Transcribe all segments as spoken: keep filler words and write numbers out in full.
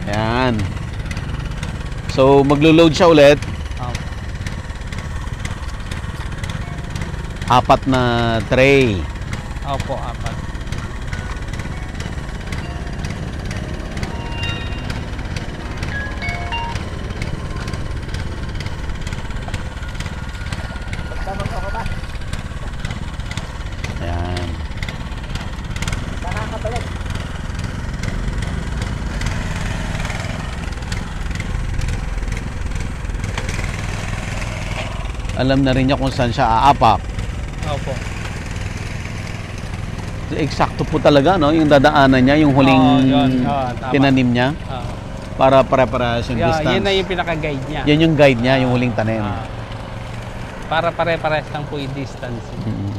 Ayan. So, maglo-load siya ulit. Um, Apat na tray. Opo, apat. Ayan. Nakakabalik. Alam na rin niya kung saan siya aapak. Opo. Eksakto po talaga, no? Yung dadaanan niya, yung huling Oo, yun. Oo, tama. tinanim niya. Oo. Para pare-parehas yung Yeah, distance. yun na yung pinaka-guide niya. Yan yung guide niya, yung huling tanim. Ah. Para pare-parehas lang po yung distance. Mm-hmm.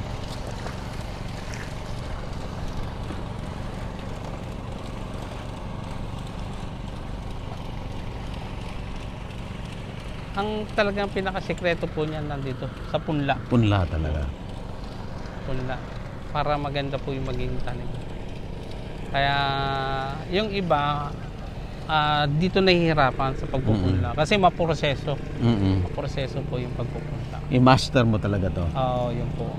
Ang talagang pinaka-sekreto po niyan nandito sa punla. Punla talaga. Punla. Para maganda po yung maging tanim. Kaya yung iba uh, dito nahihirapan sa pagpupunla. Mm-hmm. Kasi maproseso. Mm-hmm. Maproseso po yung pagpupunla. I-master mo talaga to. Oo, yun po.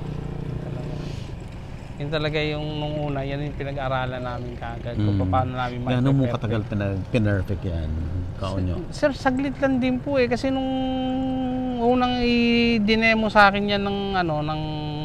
Yun talaga yung nung una, yan yung pinag-aralan namin kaagad. Mm. Kung paano namin mag-perfect. Gano'n mo katagal pinag-perfect yan? Kaonyo? Sir, saglit lang din po eh. Kasi nung unang i-demo sa akin yan ng ano, ng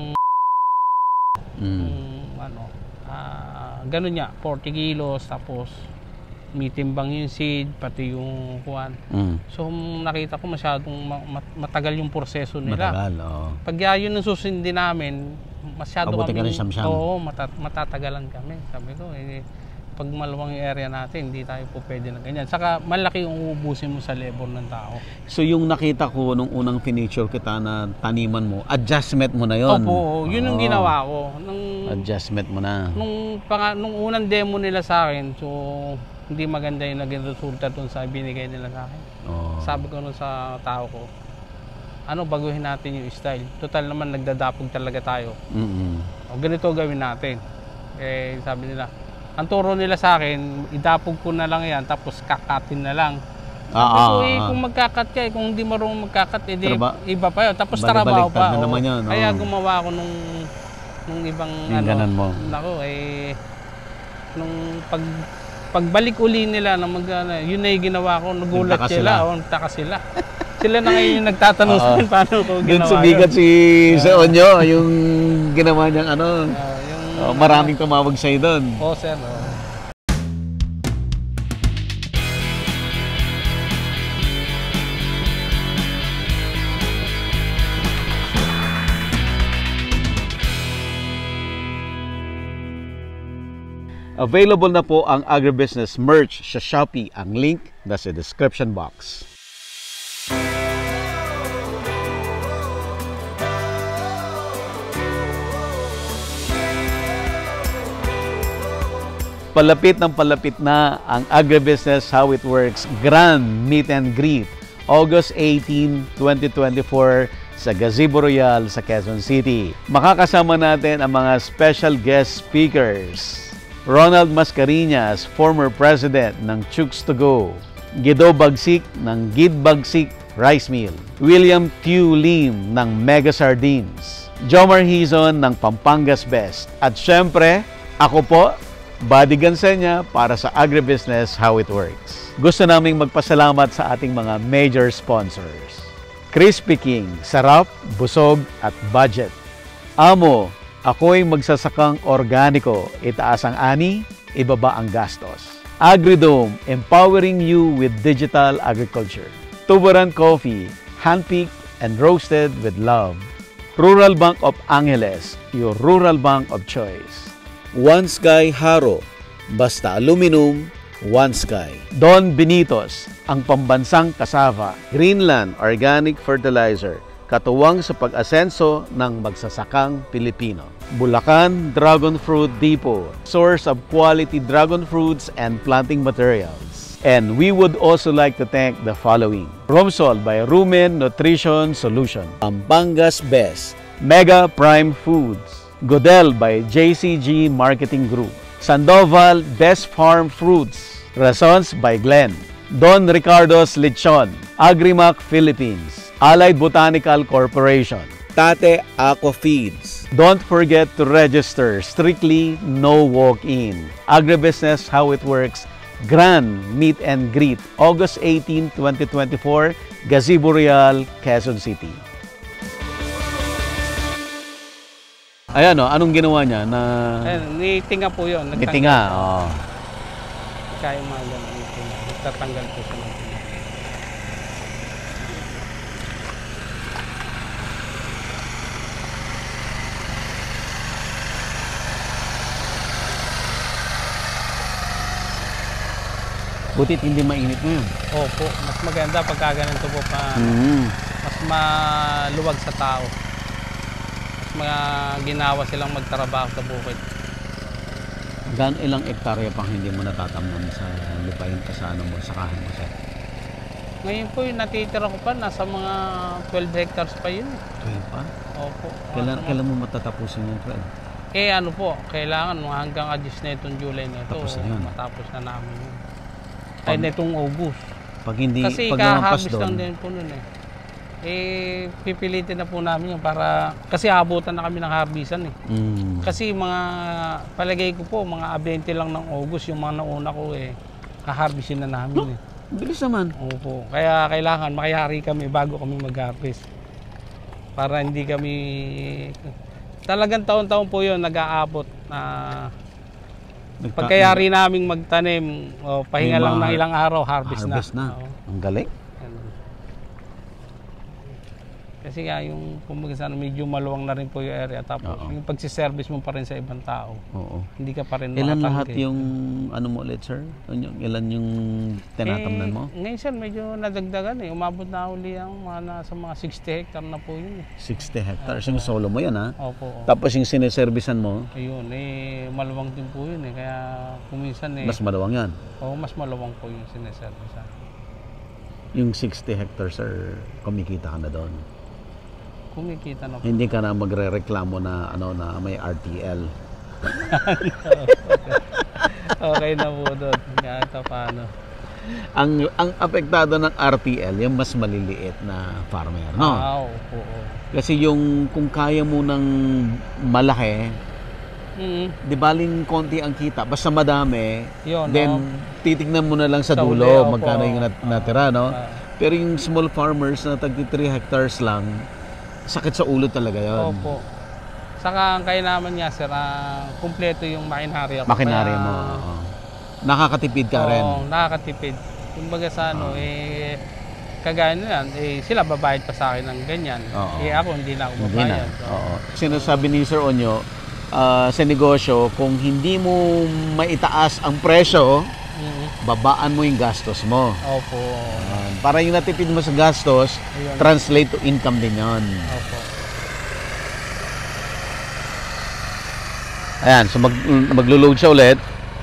mm. um, ano, uh, gano'n niya, forty kilos, tapos may timbang yung seed, pati yung kuwan. Mm. So nakita ko masyadong matagal yung proseso nila. Matagal, oo. Pag yun ang susundin namin, masyado Abuti kami, ka rin oo, matat matatagalan kami. Sabi ko, eh, pag maluwang yung area natin, hindi tayo po pwede na ganyan. Saka malaki yung uubusin mo sa labor ng tao. So yung nakita ko nung unang finisure kita na taniman mo, adjustment mo na yon. Opo, yun yung ginawa ko. Nung, adjustment mo na. Nung, pang, nung unang demo nila sa akin, so hindi maganda yung naging resulta dun sa binigay nila sa akin. Oh. Sabi ko nun sa tao ko, ano, baguhin natin yung style. Total naman nagdadapog talaga tayo. Mm-hmm. O ganito gawin natin. Eh, sabi nila, ang turo nila sa akin, idapog ko na lang yan, tapos kakatin na lang. Sabi ah, ko, eh, ah, kung magkakat ka, eh, kung hindi marunong magkakat, eh, di, iba pa yun. Tapos trabaho pa. Na naman yun, kaya gumawa ako nung, nung ibang, yung ano, mo. Nako, eh, nung pag, pagbalik uli nila, na mag, ano, yun na yung ginawa ko, nagulat nagtaka sila, sila. o, nagtaka sila. Sila na ngayon yung nagtatanong sa akin paano ko ginawa. Doon sumigat si uh, sa Onyo, yung ginawa niyang ano, uh, yung, oh, maraming tumawag sa'yo doon. Oo, oh, sir. Oh. Available na po ang agribusiness merch sa Shopee. Ang link nasa description box. Palapit ng palapit na ang Agribusiness How It Works Grand Meet and Greet August eighteenth, twenty twenty-four sa Gazebo Royal sa Quezon City. Makakasama natin ang mga special guest speakers. Ronald Mascareñas, former president ng Chooks to Go. Guido Bagsik ng Gid Bagsik Rice Mill. William Tew Lim ng Mega Sardines. Jomar Hizon ng Pampangas Best. At syempre, ako po, Buddy Gansenya para sa Agribusiness How It Works. Gusto naming magpasalamat sa ating mga major sponsors. Crispy King, sarap, busog at budget. Amo, ako'y magsasakang organiko, itaas ang ani, ibaba ang gastos. Agridome, empowering you with digital agriculture. Tuburan Coffee, handpicked and roasted with love. Rural Bank of Angeles, your rural bank of choice. One Sky Haro, basta aluminum, One Sky. Don Benitos, ang pambansang kasava. Greenland Organic Fertilizer, katuwang sa pag-asenso ng magsasakang Pilipino. Bulacan Dragon Fruit Depot, source of quality dragon fruits and planting materials. And we would also like to thank the following. Romsol by Rumen Nutrition Solution. Pampangas Best. Mega Prime Foods. Godel by J C G Marketing Group. Sandoval Best Farm Fruits. Razons by Glenn. Don Ricardo's Lechon. Agrimac Philippines. Allied Botanical Corporation. Tate Aqua Feeds. Don't forget to register. Strictly no walk-in. Agribusiness How It Works. Grand Meet and Greet. August eighteenth, twenty twenty-four. Gazebo Real, Quezon City. Ayan o, anong ginawa niya na... Ayan, nitinga po yun. Nitinga, oo. Kaya mga ganun, nitinga. Tatanggal po siya ng tinga. Butit hindi mainit ngayon. Opo, mas maganda pagka ganito po pa. Mm. Mas maluwag sa tao. Mga ginawa silang magtrabaho sa bukid. Gan ilang ektarya pang hindi mo natatamnan sa lupain ka sa ano mo, sakahan mo sir? Ngayon po yung natitira ko pa, nasa mga twelve hectares pa yun. twelve pa? Opo. Kailan, kailan mo matatapusin yung twelve? Eh ano po, kailangan hanggang adjust na itong July na ito. Tapos na yun. Matapos na namin yun. Ay na itong August. Pag hindi, kasi pag namampas kahabis doon, lang din po nun eh. Eh, pipilitin na po namin yun para, kasi abutan na kami ng harbisan eh. mm. Kasi mga, palagay ko po, mga twenty lang ng August, yung mga nauna ko eh, kaharbisin na namin no? eh. Bilis naman. Opo, kaya kailangan makiyari kami bago kami mag-harvest. Para hindi kami, talagang taon-taon po yun nag-aabot na Nagta- pagkayari naming magtanim, o, pahinga lang ng ilang araw, harvest, harvest na. na. Oo. Ang galing. Kasi nga yung kumbaga sana medyo maluwang na rin po yung area, tapos Oo. yung pagsiservice mo pa rin sa ibang tao. Oo. Hindi ka pa rin Ilan makatanggi. lahat yung ano mo ulit sir? Yung- Ilan yung tinatamnan mo? Eh, ngayon sir, medyo nadagdagan eh. Umabot na uli ang mga nasa mga sixty hectare na po yun eh. sixty hectares. Yung solo mo yan ha? Opo. opo. Tapos yung sineservisan mo, Ayun, eh, maluwang din po yun eh. Kaya kuminsan eh, mas maluwang yan. oo, mas maluwang po yung sineservice. Yung sixty hectares sir, kumikita ka na doon. Kumikita na po. Hindi ka na magre-reklamo na ano na may R T L. Okay na po doon. Kahit paano. Ang ang apektado ng R T L yung mas maliliit na farmer, no? Ah, opo. opo. Kasi yung kung kaya mo ng malaki, Mm, di baling konti ang kita, basta madami, yun, then no? titignan mo na lang sa Sa dulo uli, opo. magkano yung nat- natira, no? Ah. Pero yung small farmers na tagti three hectares lang, sakit sa ulo talaga yon. Opo. Saka ang kaya naman niya sir, ah, kumpleto yung makinarya ko. Makinarya Kaya, mo. oo. Nakakatipid ka rin. Oo, nakakatipid. Kumbaga sa ano, eh, kagaya na yan, eh, sila babayad pa sa akin ng ganyan. Oo. Eh ako, hindi na ako Hindi na. babayad. So, Oo. Sinasabi ni Sir Onyo, ah, sa negosyo, kung hindi mo maitaas ang presyo, mm, babaan mo yung gastos mo. opo. Ah, para yung natipid mo sa gastos, Ayun. translate to income din yon. Opo. Ayan, so mag, maglo-load siya ulit.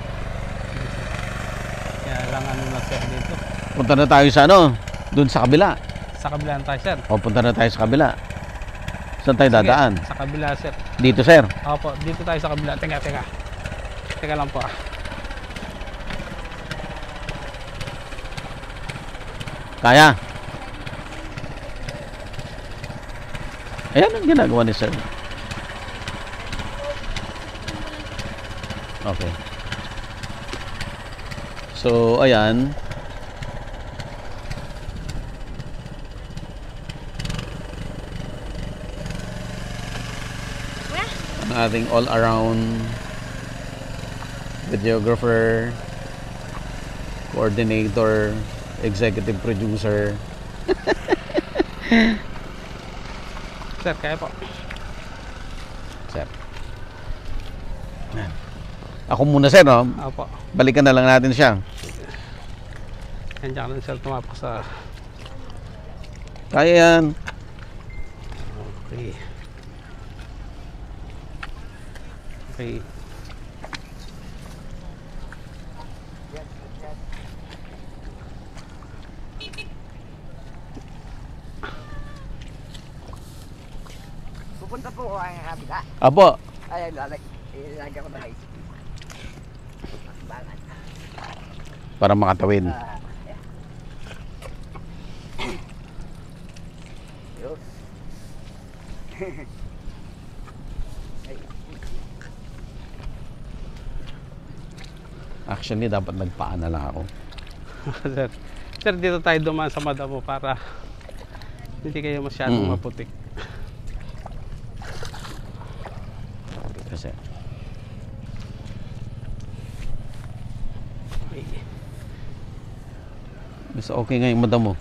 Kaya lang ano na sir dito. Punta na tayo sa ano, dun sa kabila. Sa kabila na tayo sir. O, punta na tayo sa kabila. Saan tayo Sige, dadaan? Sa kabila sir. Dito, sir. Opo, dito tayo sa kabila. Teka, teka. Teka lang po ah. Kaya. Ayan ang ginagawa ni sir. Okay. So, ayan. Ang ating all-around videographer, coordinator, executive producer. Sir, kaya po. Sir. Ako muna sir, no? Opo. Balikan na lang natin siya. Nandiyan ka lang sir, tumapak sa... Kaya yan. Okay. Okay. Pupunta po ang kabila. Apo. Ay, lalag. Ilagay ko na guys. Bangan. para makatawid. Actually, dapat nagpaan na lang ako. Sir, sir, dito tayo dumaan sa Madamo para hindi kayo masyadong Mm. maputik. Kasi Okay. mas okay nga yung Madamo.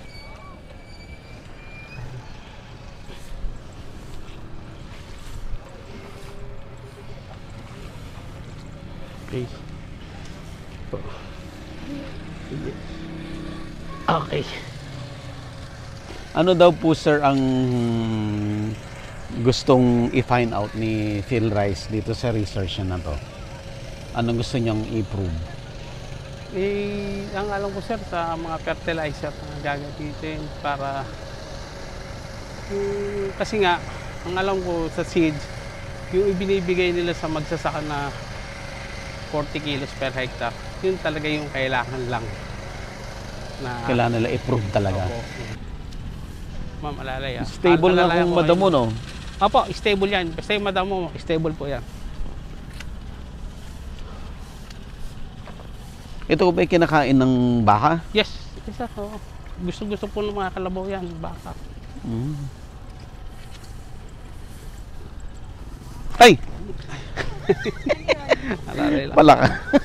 Okay. Okay. Ano daw po sir ang gustong i-find out ni Phil Rice dito sa research niya na to? Anong gusto niyang i-prove? Eh, ang alam ko sir sa mga fertilizer na gagamitin para yung, kasi nga ang alam ko sa seeds yung ibinibigay nila sa magsasaka na forty kilos per hectare, yun talaga yung kailangan lang na Kailangan nila i-prove talaga. Opo. Ma'am, alalay ah. Stable na Alalayan kung ko Madamo, kayo. no? Opo, stable yan. Basta yung Madamo, stable po yan. Ito ba kinakain ng baka? Yes, isa ko. Gusto-gusto po ng mga kalabaw yan, baka. Mm. Ay! Alalay lang. Pala ka.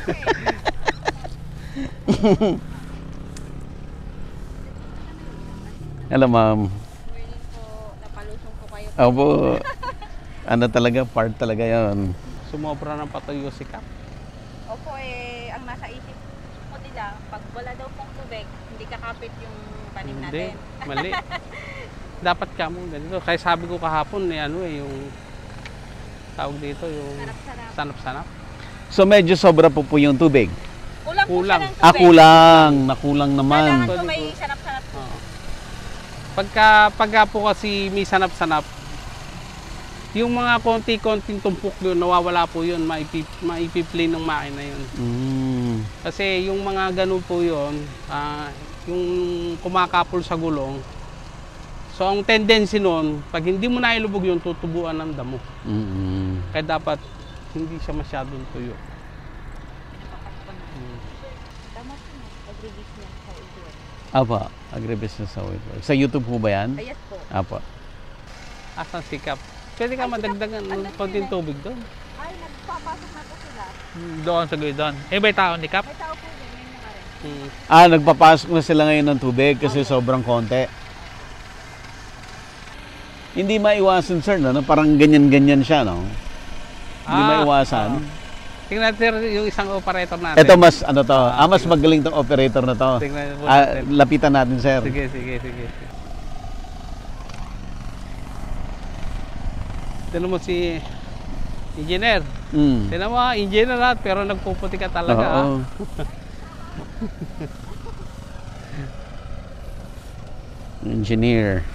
Hello, ma'am. Morning po, napalusong po kayo. Opo. Ano talaga, part talaga yan. Sumobra ng patuyo si Kap. Opo, eh, ang nasa isip ko nila, pag wala daw pong tubig, hindi kakapit yung panim Hindi, natin. mali. Dapat ka mo ganito. Kaya sabi ko kahapon, eh, ano eh, yung tawag dito, yung Sarap-sarap. sanap-sanap. So medyo sobra po po yung tubig. Kulang, Kulang. po siya ng tubig. Ah, kulang. Nakulang naman. Kailangan po may sarap-sarap po. Oo. Pagka, pagka po kasi may sanap-sanap, yung mga konti-konting tumpok yun, nawawala po yun, maipip, maipiplay ng makina yun. Mm. Kasi yung mga ganun po yun, ah, yung kumakapol sa gulong, so ang tendency nun, pag hindi mo nailubog yun, tutubuan ng damo. Mm-mm. Kaya dapat hindi siya masyadong tuyo. Tama po, nag-release niya sa ito. Apa, agribusiness sa Whitworth. Sa YouTube po ba yan? Ayas po. Apa. Asan sikap? Pwede ka madagdagan ng konting tubig doon. Ay, nagpapasok na po sila. Doon sa doon. Eh, may tao ni Kap? May tao po din, may mga rin. Hmm. Ah, nagpapasok na sila ngayon ng tubig kasi sobrang konti. Hindi maiwasan, sir, no? Parang ganyan-ganyan siya, no? Hindi Ah, maiwasan. oo. Tingnan natin yung isang operator natin. Ito mas, ano to, ah, mas magaling tong operator na to. Tingnan po Ah, natin. lapitan natin, sir. Sige, sige, sige. Tignan mo si engineer. Mm. Tignan mo, ah, engineer na, pero nagpuputi ka talaga. ah. Oo. Engineer.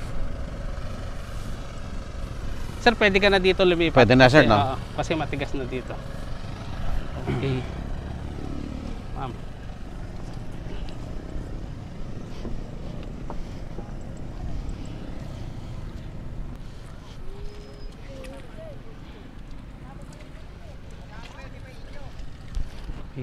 Sir, pwede ka na dito lumipat. Pwede na, sir, Kasi, no? oo, kasi matigas na dito. Okay. Ma'am. Okay.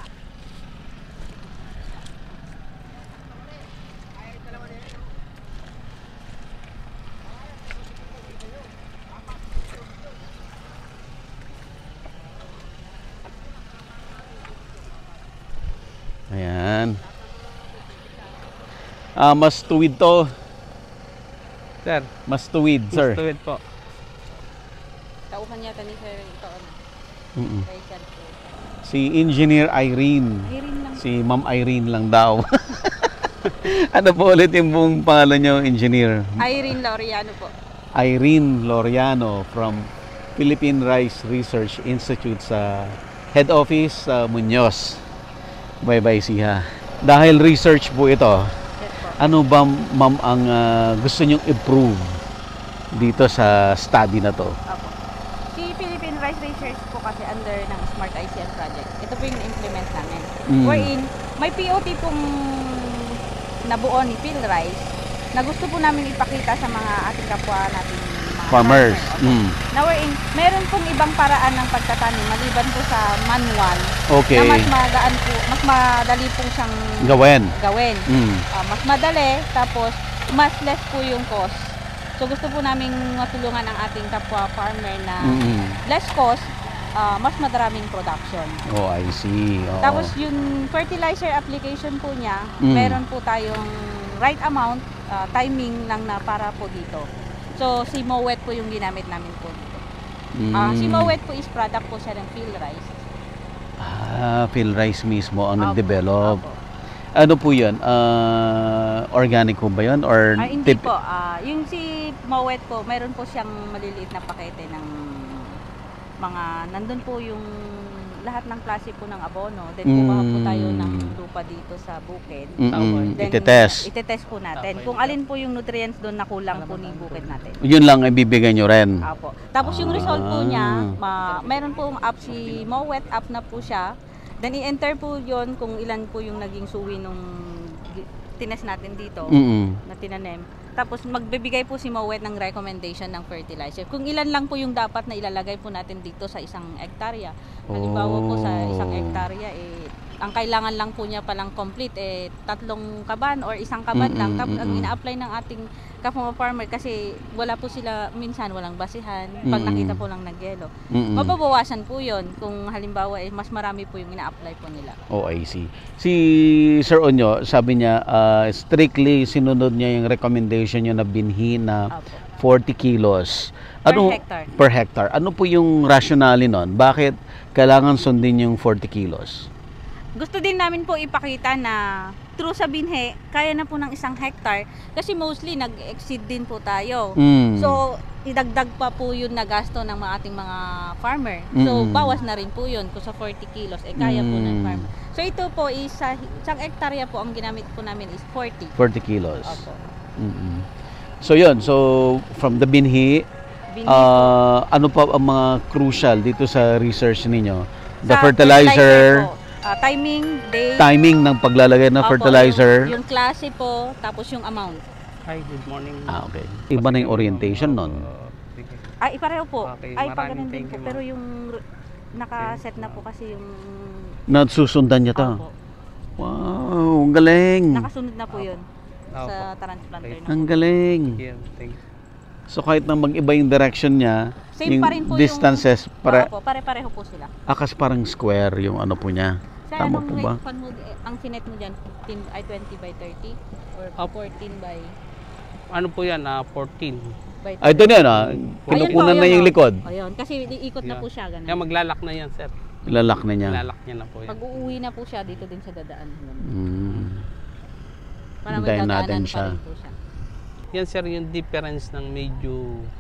Ayan. Ah, mas tuwid to. Sir, Mas tuwid, sir. mas tuwid po. Tauhan yata ni Sir ito, ano, Mm-mm. Rachel po. Si Engineer Irene. Hirin lang. Si Ma'am Irene lang daw. Ano po ulit yung buong pangalan niyo, Engineer? Irene Laureano po. Irene Loriano from Philippine Rice Research Institute sa head office sa Muñoz. Bye-bye, Siha. Dahil research po ito, Yes po. ano ba, ma'am, ang ah, gusto nyong improve dito sa study na to? Apo. Si Philippine Rice Research po kasi under ng Smart I C N project. Ito po yung na-implement namin. Mm. Wherein, may P O T pong nabuo ni PhilRice na gusto po namin ipakita sa mga ating kapwa natin mga Farmers. farmer. Mm. Na wherein, meron pong ibang paraan ng pagtatanim maliban po sa manual Okay. na mas magaan po, mas madali pong siyang Gawin. gawin. Mm. Ah, mas madali, tapos mas less po yung cost. So gusto po naming matulungan ang ating kapwa farmer na Mm-mm. less cost, ah, mas madaraming production. Oh, I see. Oo. Tapos yung fertilizer application po niya, Mm. meron po tayong right amount, ah, timing lang na para po dito. So si Mowet po yung ginamit namin po dito. Ah, si Mm. Mowet po is product po siya ng PhilRice. Ah, PhilRice mismo ang Opo, nag-develop. opo. Ano po yun? Ah, organic po ba yun? Or Ah, hindi tip- po. Ah, yung si Mowet po, meron po siyang maliliit na pakete ng mga, nandun po yung lahat ng klase po ng abono. Then kukuha po tayo ng Mm. lupa dito sa bukid. Mm-mm. Then, Itetest. itetest po natin. Kung alin po yung nutrients doon na kulang po ni bukid natin. Yun lang ibibigay nyo rin. Apo. Tapos yung result po Ah. niya, ma, meron pong app si Mowet, app na po siya. Then i-enter po yon kung ilan po yung naging suwi nung gi- tinest natin dito Mm-mm. na tinanim. Tapos magbibigay po si Mowet ng recommendation ng fertilizer. Kung ilan lang po yung dapat na ilalagay po natin dito sa isang hektarya. Halimbawa po sa isang Oh. hektarya, eh, ang kailangan lang po niya palang complete, eh, tatlong kaban or isang kaban lang. Mm-mm, Tapos ang mm-mm. ina-apply ng ating kapwa farmer kasi wala po sila, minsan walang basihan. Pag Mm-mm. nakita po lang nagyelo. Mm-mm. Mababawasan po yon kung halimbawa eh, mas marami po yung ina-apply po nila. Oh, I see. Si Sir Onyo, sabi niya, ah, strictly sinunod niya yung recommendation niyo na binhi na Opo. forty kilos. Per Ano, hectare. Per hectare. Ano po yung rationale nun? Bakit kailangan sundin yung forty kilos? Gusto din namin po ipakita na true sa binhe, kaya na po ng isang hectare kasi mostly nag-exceed din po tayo. Mm. So, idagdag pa po yun na gasto ng mga ating mga farmer. So, Mm. bawas na rin po yun kung sa forty kilos, eh kaya po ng Mm. farmer. So, ito po is, sa isang hektarya po, ang ginamit po namin is forty. forty kilos. Opo. Mm-mm. So yun, so from the binhi, Binhi ah, ano pa ang mga crucial dito sa research ninyo? The Sa fertilizer, po, ah, timing, date, timing ng paglalagay ng opo, fertilizer. Yung, yung klase po, tapos yung amount. Hi, good morning. Ah, okay. Iba na yung orientation nun. Ay, ipareho po. Okay, Ay, pag maraming ganun din thank po. you, ma'am. Pero yung r- nakaset na po kasi yung... Nasusundan niya to. Opo. Wow, ang galing. Nakasunod na po yun Opo. sa transplanter na. Ang galing. Yeah, thank you. So kahit na mag-iba yung direction niya, Same yung pa rin po distances, yung... pare, Opo, pare-pareho po sila. akas parang square yung ano po niya. Sa Tama anong po ba? fan mo, eh, ang sinet mo dyan, fifteen, ay twenty by thirty? Or Opo. fourteen by, Ano po yan? Ah, fourteen. by Ay, ito na yun ah. Kinukunan na yung likod. Ayun, kasi iikot na Yeah. po siya, ganun. Kaya maglalak na yan, sir. Lalak na niya. Maglalak niya na po yan. Pag uuwi na po siya, dito din sa dadaan. Ganun. Mm. Para may Hintayin natin dadaanan siya. pa rin po siya. Yan, sir, yung difference ng medyo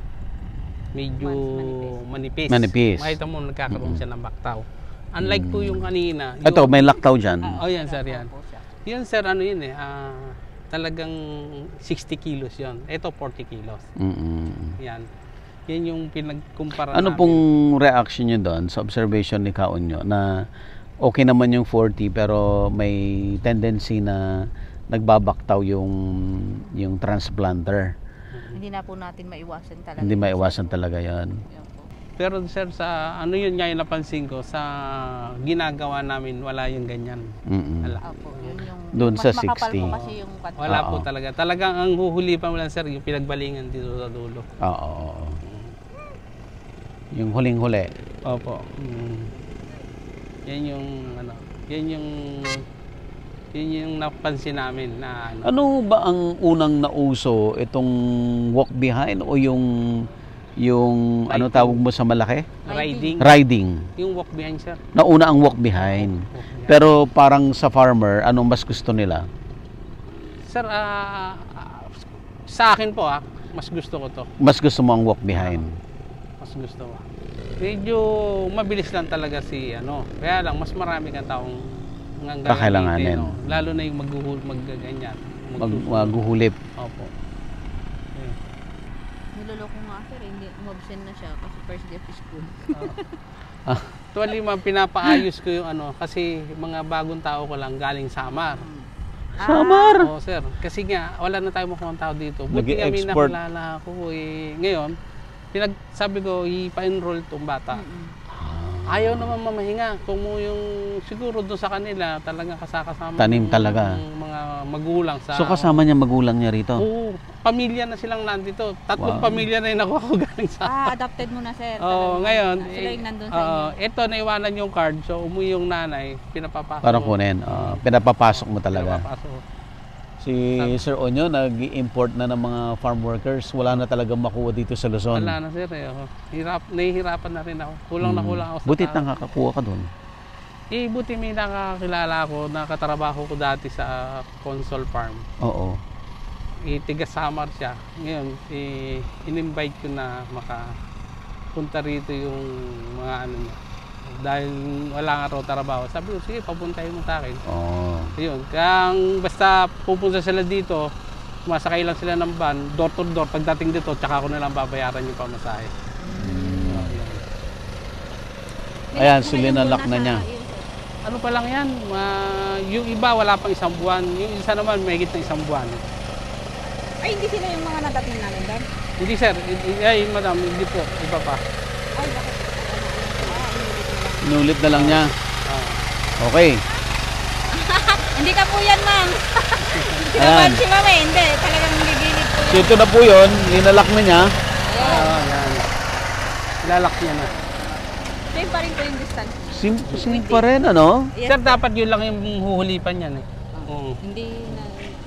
medyo Mas manipis. Manipis. Makita mo, nagkakaroon Mm. siya ng baktaw. Unlike po yung kanina. Yung, Ito, may laktaw dyan. Oh, yan, sir, yan. Po siya. Yan, sir, ano yun eh. ah, talagang sixty kilos yon. Ito, forty kilos. Mm-mm. Yan. Yan yung pinagkumpara Ano namin. pong reaction nyo doon sa observation ni Kaon nyo na okay naman yung forty pero may tendency na nagbabaktaw yung yung transplanter. Hindi na po natin maiwasan talaga. Hindi maiwasan talaga yan. Yun po. Pero sir, sa ano yun nga yung napansin ko, sa ginagawa namin, wala yung ganyan. Mm-mm. Wala. Opo, yun yung Doon mas sa makapal sixty. po kasi yung kwan- Wala po Oo. talaga. Talagang ang huhuli pa mo lang, sir, yung pinagbalingan dito sa dulo. Oo. oo, oo. Yung huling-huli. Opo. Mm. Yan yung, ano, yan yung, yan yung napansin namin na, ano, Ano ba ang unang nauso? Itong walk behind o yung yung ano Riding. tawag mo sa malaki? riding. Riding. Yung walk behind, sir. Nauna ang walk behind. Walk behind. Pero parang sa farmer, anong mas gusto nila? Sir, ah, ah, sa akin po, ah, mas gusto ko to. Mas gusto mo ang walk behind. Mas gusto ko. Medyo mabilis lang talaga si ano. Kaya lang mas marami kang taong hanggang Kakailanganin. no? Lalo na yung maghuhul maggaganyan. Mag Magsusunod. maguhulip. Opo. Eh, Niloloko nga sir, hindi umabsent na siya kasi first day of school. Actually, ma'am, pinapaayos ko yung ano, kasi mga bagong tao ko lang galing Samar. Samar! Oo, sir. Kasi nga, wala na tayong makuha tao dito. Buti kami Nag-i-export. nakilala ko. Eh, ngayon, pinagsabi ko, ipa-enroll tong bata. Ayaw naman mamahinga. Kung mo yung siguro doon sa kanila, talagang kasakasama Tanim talaga. ng mga magulang sa... So kasama niya magulang niya rito? Oo, pamilya na silang nandito. Tatlong Wow. pamilya na yung nakuha ko galing sa... Ah, adopted mo na, sir. Oo, Talagang, ngayon, ah, Sila yung nandun sa eh, inyo. oo, ito, naiwanan yung card. So, umuwi yung nanay, pinapapasok. Parang mo. kunin. ah, pinapapasok mo talaga. Pinapapasok. Si Sir Onyo, nag-import na ng mga farm workers. Wala na talagang makuha dito sa Luzon. Wala na, sir. Eh. ako. Hirap, nahihirapan na rin ako. Kulang na Hmm. kulang ako sa Butit tao. nakakakuha ka doon. Eh, buti may nakakilala ako, nakatrabaho ko dati sa console farm. Oo. Eh, tiga Samar siya. Ngayon, eh, in-invite ko na makapunta rito yung mga ano niya. Dahil wala nga raw trabaho. Sabi ko, sige, papuntahin mo sa akin. Oo. Ayun, kaya basta pupunta sila dito, masakay lang sila ng van, door to door, pagdating dito, tsaka ko na lang babayaran yung pamasahe. Oh, yun. Ayan, May- sila may na nandun lock na sa- niya. yun, sir. Ano pa lang yan, ma- yung iba wala pang isang buwan, yung isa naman may na isang buwan. Ay, hindi sila yung mga nadating namin doon? Hindi sir, i- ay madam, hindi po, iba pa. Ay, bakit? Ah, inulit mo lang. Inulit na lang niya. Ah. Okay. Hindi ka po yan, ma'am. Ayan. Sinaban si mama eh. Hindi, talagang nagigilid po So yan. ito na po yun. Inalak na niya. Ayan. Ah, yan. Lalak niya na. Same pa rin po yung distance. Sim, sim pa rin, ano? Yes, Sir, dapat yun lang yung huhulipan yan eh. Oo. Hindi na...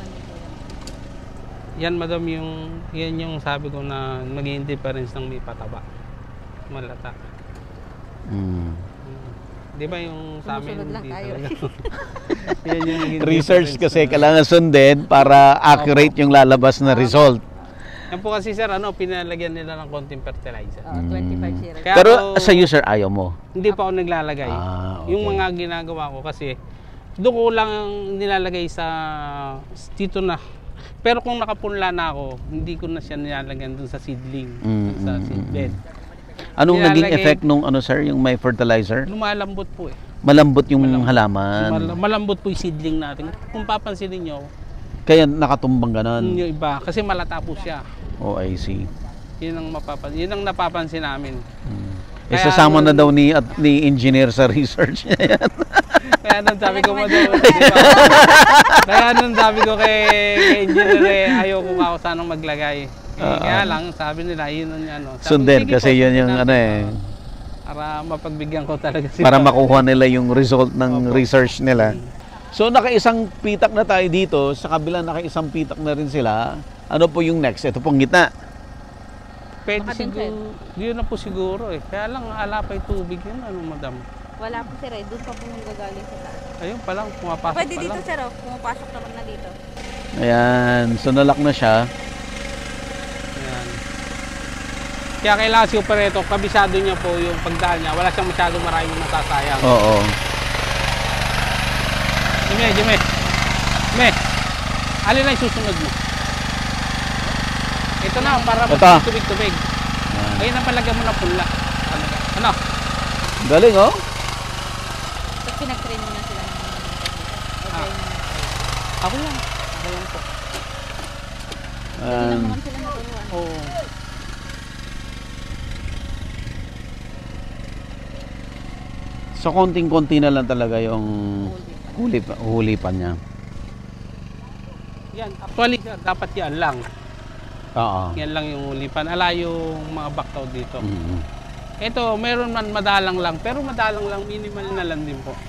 Yan madam yung, yan yung sabi ko na maging difference ng may pataba. Malata. Mm. Di ba yung sa amin Sumusunod lang dito? tayo. Yan yung naging Research difference kasi na- kailangan sundin para accurate yung lalabas na result. Yan po kasi sir, ano, pinalagyan nila ng konting fertilizer. Oh, twenty-five zero. Kaya Pero ako- sa user ayaw mo. Hindi pa ako naglalagay. Ah, okay. Yung mga ginagawa ko kasi doon ko lang nilalagay sa dito na. Pero kung nakapunla na ako, hindi ko na siya nilalagyan doon sa seedling, Mm, sa mm, seedbed. Anong naging Nilalagay- effect nung ano sir, yung may fertilizer? Lumalambot po eh. Malambot yung Malambot. halaman. Mal- malambot po yung seedling natin. Kung papansinin nyo, Kaya nakatumbang ganon. yung iba, kasi malata po siya. Oh, I see. Yun ang, mapapan yun ang napapansin namin. Hmm. Kaya Isasama na nun- daw ni at ni engineer sa research niya yan. Kaya nung sabi ko mo daw, di ba? Kaya nung sabi ko kay, kay engineer, eh, ayaw ko ako sanang maglagay. Eh, Oo. kaya lang, sabi nila, yun ang ano. Sabi ko, Sundin "Sige kasi po, yun sundin yung natin." ano eh. Oo. Para mapagbigyan ko talaga sila. Para makuha nila yung result ng Opo. research nila. So nakaisang pitak na tayo dito, sa kabila nakaisang pitak na rin sila. Ano po yung next? Ito pong gitna. Pwede Baka din, siguro, yun na po siguro eh. Kaya lang, alapay tubig yun, ano madam. Wala po, sir eh. Doon pa po yung gagaling sa taas. Ayun pa lang, pumapasok Pwede pa dito, lang. sir. Oh. Pumapasok naman na dito. Ayan, so nalak na siya. Ayan. Kaya kailangan si operator, kabisado niya po yung pagdaan niya. Wala siyang masyadong maraming masasayang. Oo. Jimmy, Jimmy. Jimmy. Alin na yung susunod mo? Ito na, para Ito. magtubig-tubig. Ayan. Ayun na palagyan mo na pula. Ano? Ano? Galing oh. Tapos pinag-train mo na sila. ng- Ah. Okay. Ako lang. Ako lang po. Hindi lang Ayan. naman sila naturuan. Oo. So konting-konti na lang talaga yung huli, huli pa niya. Yan. Actually, sir, dapat yan lang. Oo. Yan lang yung ulipan. Ala yung mga baktaw dito. Mm. Ito, meron man madalang lang. Pero madalang lang, minimal na lang din po.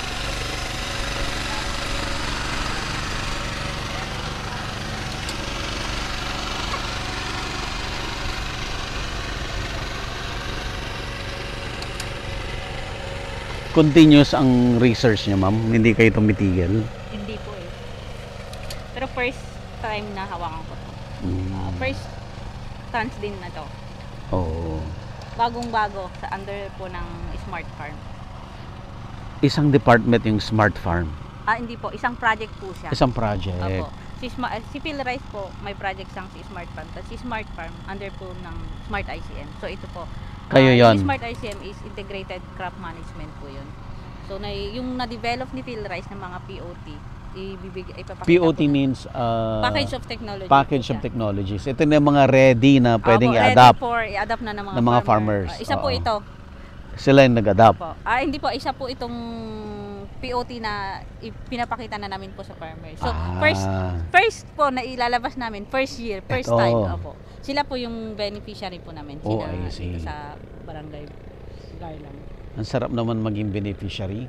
Continuous ang research niya, ma'am. Hindi kayo tumitigil. Hindi po eh. Pero first time na hawakan ko to. Mm. Uh, first chance din na to. Oo. Bagong-bago sa under po ng Smart Farm. Isang department yung Smart Farm. Ah, hindi po. Isang project po siya. Isang project. Opo. Si, Sma- uh, si Phil Rice po, may project siyang si Smart Farm. Tapos si Smart Farm, under po ng Smart I C N. So ito po, Kayo Ah, yon. Yung Smart I C M is Integrated Crop Management po yun. So, na, yung na-develop ni PhilRice ng mga P O T, ibibigay, ipapakita P O T po na- means uh, Package of Technology. package po of siya. technologies. Ito na yung mga ready na pwedeng Opo, ready i-adapt. for i-adapt na ng mga, ng mga farmer. farmers. Ah, isa po Oo. ito. Sila yung nag-adapt. Po. Ah, hindi po, isa po itong P O T na i- pinapakita na namin po sa farmer. So, Ah. first first po na ilalabas namin, first year, first Ito. time. Opo. Sila po yung beneficiary po namin. Oh, Sila I see. dito sa Barangay Garland. Ang sarap naman maging beneficiary.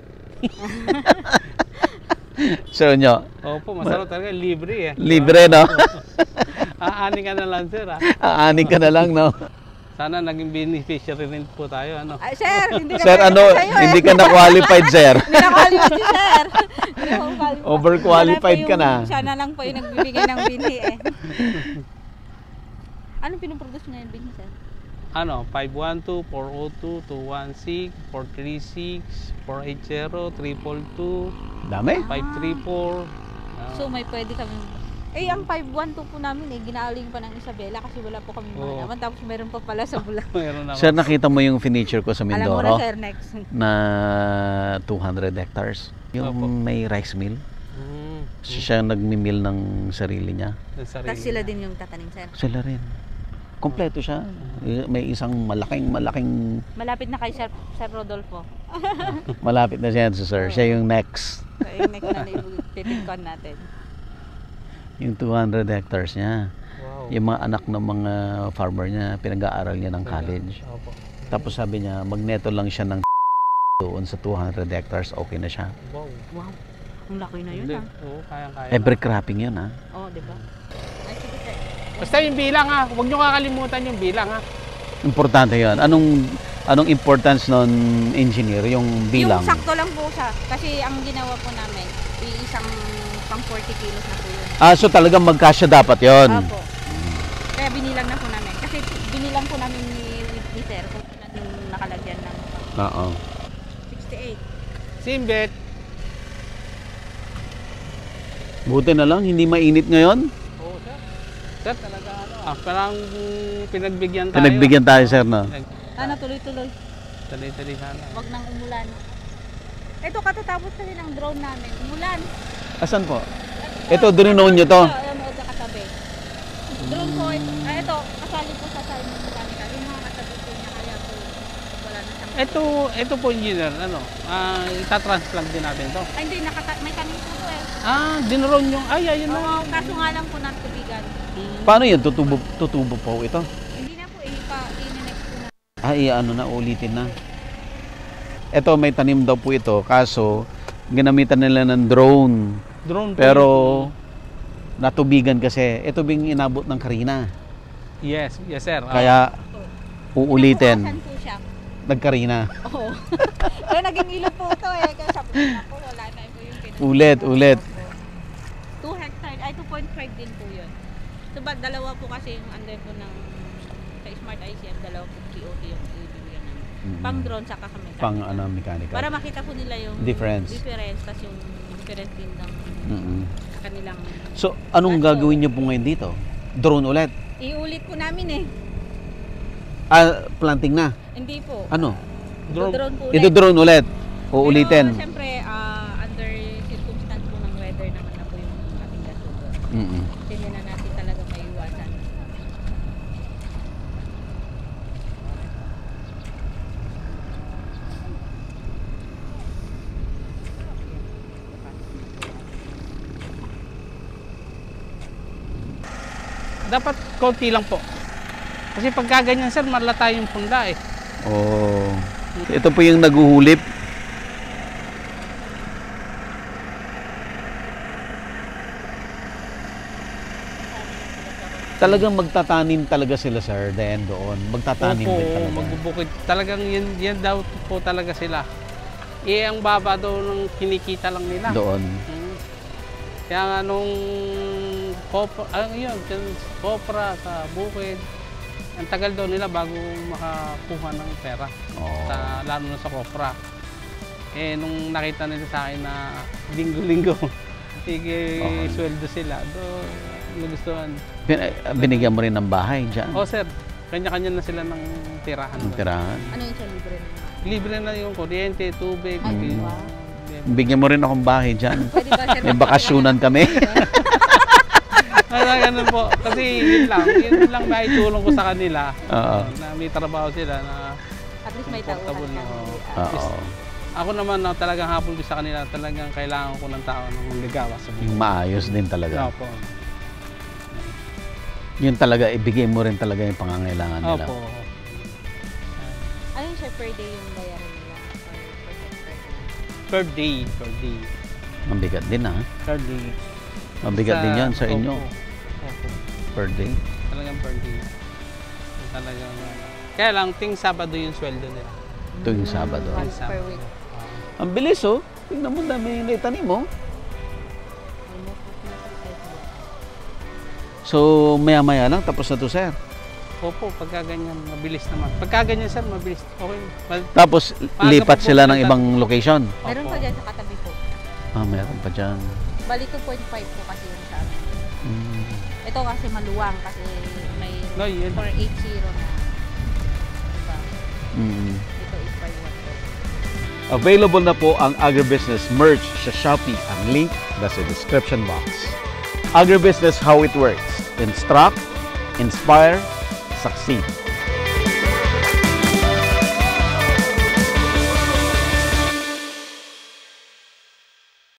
So nyo, Opo, masarap talaga. Libre eh. libre, no? Aanin ka na lang, sir. Ah. Aanin ka na lang, no? Sana naging beneficiary rin po tayo. Ano? Ay, sir, hindi na Sir, pwede ano, sa'yo, eh. hindi ka na-qualified, sir. Hindi na qualified si sir. Hindi na qualified. Overqualified Sana po ka na. yung- Siya na lang po yung nagbibigay ng binhi eh. Anong pinoproduce ngayon binhi, sir? Ano, five one two, four oh two, two one six, four three six, four eight zero, three four two, Dami. five three four. So may pwede kami. Eh, ang five one two po namin eh, ginaaling pa ng Isabela kasi wala po kami mga Oo. naman. Tapos meron pa pala sa Bulacan. Meron ako. Sir, nakita mo yung furniture ko sa Alam mo na, Mindoro sir, next. na two hundred hectares. Yung Opo. may rice mill. Mm, Siya ang nagmi-mill ng sarili niya. ng sarili. Tapos sila din yung tatanim, sir. Sila rin. Kompleto siya. May isang malaking, malaking, Malapit na kay Sir, Sir Rodolfo. malapit na siya, sir. Siya yung next. So, yung next na pipikon natin. Yung two hundred hectares niya. Wow. Yung mga anak ng mga farmer niya, pinag-aaral niya ng college. Opo. Tapos sabi niya, magneto lang siya ng doon sa two hundred hectares, okay na siya. Wow. Wow, ang laki na yun Hindi. ah. Oo, kaya-kaya. Every cropping yun, ha? Oo, oh, di ba? Ay, sige, sir. Basta yung bilang ha. Huwag nyo kakalimutan yung bilang ha. Importante yun. Anong anong importance nun, engineer? Yung bilang? Yung sakto lang po siya. Kasi ang ginawa po namin, isang pang forty kilos na po yun. Ah, so talagang magkasya dapat yon. Opo. Kaya binilang na po namin. Kasi binilang po namin ni, ni Sir kung ilan yung nakalagyan ng Oo. sixty-eight. Simbet. Buti na lang, hindi mainit ngayon. Oo, sir. Sir, talaga ano. Ah, parang pinagbigyan tayo. Pinagbigyan tayo, sir, no? Sana tuloy-tuloy. Tuloy-tuloy sana. Wag nang umulan. Ito katatapos kasi ng drone namin. Umulan. Asan po? Ito, drone nyo to? Ayan mo sa katabi. Drone po, ito, ah, ito, kasali po sa side ng mechanical. Yung mga katabi po niya, kaya po wala na siyang... Ito, ito po engineer, ano, ah, itatransplant din natin to. Ay, hindi, nakata may tanim po po eh. Ah, dinron yung, ay, ayun na. Oo, kaso nga lang po natubigan. Paano yun? Tutubo, tutubo po ito? Hindi na po, eh, pa, in-next po na. Ay, ano na, ulitin na. Ito, may tanim daw po ito. Kaso, ginamitan nila ng drone. Drone po. Pero, yun. natubigan kasi. Ito bing inabot ng Karina. Yes, yes sir. Ah, Kaya, uulitin. Nabukasan po siya. Nagkarina. Oo. Kaya naging ilog po ito eh. Kaya sabi ko na po, wala na po yung pinag- Ulit, ulit. two hectare, ay two point five din po yun. So, ba, dalawa po kasi yung under po ng sa Smart I C M, dalawa po P O T yung ibibigyan namin. Mm. Pang drone saka kami. Pang ano, mechanical. Para makita po nila yung Difference. difference, tas yung difference din ng Mm-mm. kanilang... So, anong Ano? gagawin niyo po ngayon dito? Drone ulit? Iulit po namin eh. Ah, planting na? Hindi po. Ano? Drone. Drone po Ito drone ulit? Uulitin? Pero siyempre, ah, under circumstance po ng weather naman na po yung ating gasugo. Mm-mm. Hindi na natin talaga maiiwasan. Dapat konti lang po. Kasi pagka ganyan sir, malata yung punda eh. Oh. Ito po yung naguhulip. Talagang magtatanim talaga sila, sir, then doon. Magtatanim Opo, din talaga. magbubukid. Talagang yan, yan daw po talaga sila. Eh, ang baba daw ng kinikita lang nila. Doon. Hmm. Kaya nga nung kopra, ano yun, kopra sa bukid, ang tagal daw nila bago makakuha ng pera. Oh. Sa, lalo na sa kopra. Eh, nung nakita nila sa akin na linggo-linggo, sige, Okay. sweldo sila, do, nagustuhan. Bin- Binigyan mo rin ng bahay dyan. Oh, sir. kanya-kanya na sila ng tirahan. Ang tirahan. Ano yun siya, libre na? Libre na yung kuryente, tubig. Ay, libre. wow. Bigyan mo rin akong bahay dyan. Pwede ba siya? May bakasyonan kami. Kaya ganun po. Kasi yun lang. Yun lang may tulong ko sa kanila. Oo. Na may trabaho sila na At least may tauhan comfortable ka. na. Oo. Ako naman na talagang hapon ko sa kanila, talagang kailangan ko ng tao ng manggagawa sa Yung buhay. maayos din talaga. Opo. Yun talaga, ibigay mo rin talaga yung pangangailangan nila. Opo. Ano yun siya, per day yung bayaran nila? Or per per day? Per day. Per day. Mabigat din ha. Per day. Mabigat din yan sa inyo. Opo. Opo. Per day. Talagang per day. Talagang, kaya lang, ting Sabado yung sweldo nila. Tuwing Sabado. Once Ting Sabado. per week. Ang bilis oh. Tingnan mo, dami yung naitanim mo. So, maya-maya lang, tapos na to, sir. Opo, pagka ganyan, mabilis naman. Pagka ganyan, sir, mabilis. Okay. Mal- Tapos, Maaga lipat pa po sila ng pumunta. ibang location. Meron Opo. pa dyan sa katabi po. Ah, meron pa dyan. Bali two point five po kasi yung sa amin. Mm. Ito kasi maluwang kasi may No, yun. four eighty na. Diba? Mm. Ito is five one po. Available na po ang agribusiness merch sa Shopee. Ang link nasa description box. Agribusiness, how it works. Instruct, inspire, succeed.